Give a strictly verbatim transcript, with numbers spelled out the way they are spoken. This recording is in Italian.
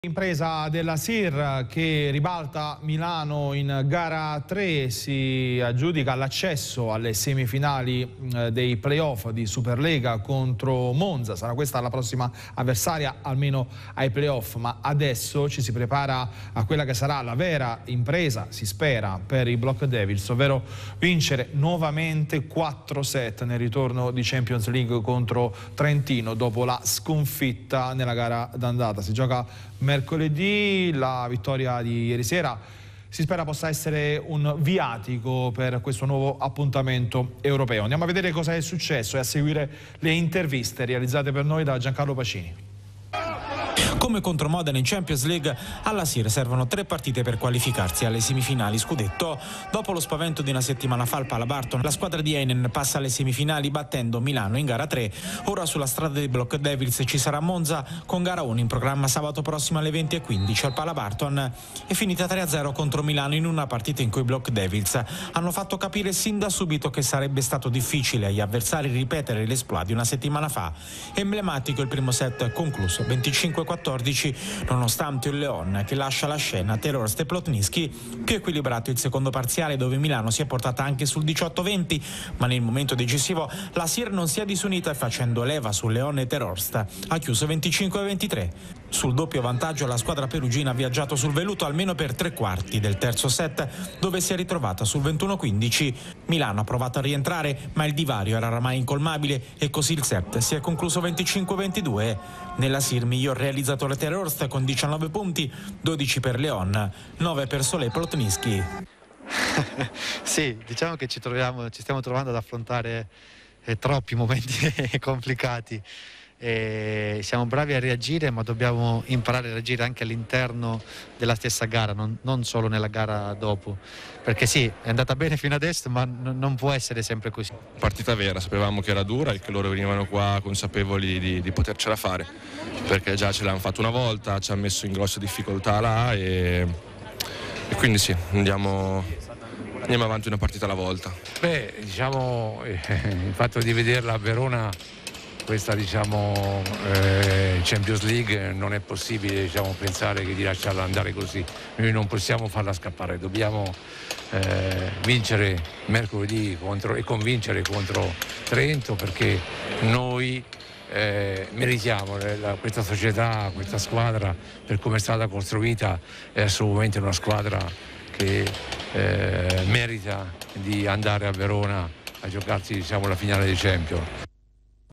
Impresa della S I R che ribalta Milano in gara tre, si aggiudica l'accesso alle semifinali dei playoff di Superlega contro Monza. Sarà questa la prossima avversaria, almeno ai playoff, ma adesso ci si prepara a quella che sarà la vera impresa, si spera, per i Block Devils, ovvero vincere nuovamente quattro set nel ritorno di Champions League contro Trentino dopo la sconfitta nella gara d'andata. Si gioca mercoledì, la vittoria di ieri sera si spera possa essere un viatico per questo nuovo appuntamento europeo. Andiamo a vedere cosa è successo e a seguire le interviste realizzate per noi da Giancarlo Pacini. Come contro Modena in Champions League, alla S I R servono tre partite per qualificarsi alle semifinali scudetto. Dopo lo spavento di una settimana fa al Palabarton, la squadra di Heinen passa alle semifinali battendo Milano in gara tre. Ora sulla strada dei Block Devils ci sarà Monza con gara uno in programma sabato prossimo alle venti e quindici al Palabarton. È finita tre a zero contro Milano in una partita in cui i Block Devils hanno fatto capire sin da subito che sarebbe stato difficile agli avversari ripetere l'esploit di una settimana fa. Emblematico il primo set concluso venticinque a quattordici, nonostante il Leon che lascia la scena, Terorst e Plotnyski. Più equilibrato il secondo parziale, dove Milano si è portata anche sul diciotto a venti, ma nel momento decisivo la S I R non si è disunita e facendo leva su Leon e Terorst ha chiuso venticinque a ventitré. Sul doppio vantaggio la squadra perugina ha viaggiato sul veluto almeno per tre quarti del terzo set, dove si è ritrovata sul ventuno a quindici. Milano ha provato a rientrare, ma il divario era oramai incolmabile e così il set si è concluso venticinque a ventidue. Nella S I R miglior realizzatore Terorst con diciannove punti, dodici per Leon, nove per Solé Plotnyski. Sì, diciamo che ci, troviamo, ci stiamo trovando ad affrontare eh, troppi momenti complicati. E siamo bravi a reagire, ma dobbiamo imparare a reagire anche all'interno della stessa gara, non, non solo nella gara dopo, perché sì, è andata bene fino adesso, ma non può essere sempre così. Partita vera, sapevamo che era dura e che loro venivano qua consapevoli di, di potercela fare, perché già ce l'hanno fatto una volta, ci hanno messo in grossa difficoltà là e, e quindi sì, andiamo, andiamo avanti una partita alla volta. Beh, diciamo, eh, il fatto di vederla a Verona, questa diciamo eh, Champions League, non è possibile diciamo, pensare che di lasciarla andare così. Noi non possiamo farla scappare, dobbiamo eh, vincere mercoledì contro, e convincere contro Trento, perché noi eh, meritiamo la, questa società, questa squadra, per come è stata costruita, è assolutamente una squadra che eh, merita di andare a Verona a giocarsi diciamo, la finale dei Champions.